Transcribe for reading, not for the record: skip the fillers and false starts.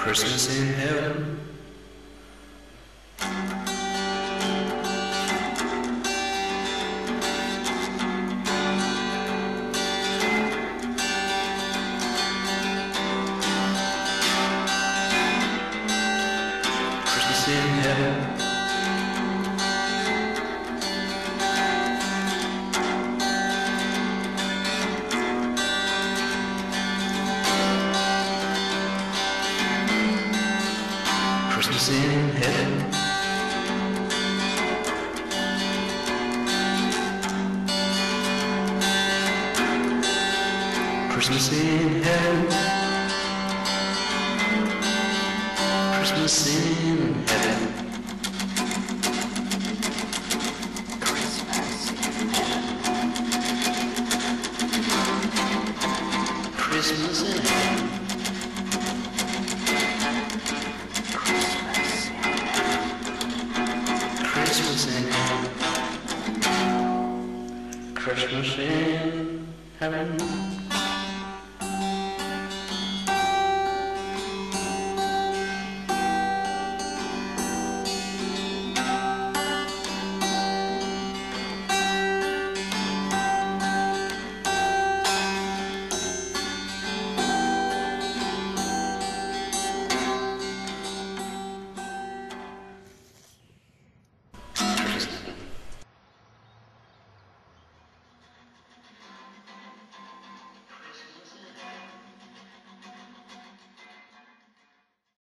Christmas in heaven. Christmas in heaven. Christmas in heaven. Christmas in heaven. Christmas in heaven. Christmas in heaven. Christmas in heaven. Christmas in heaven.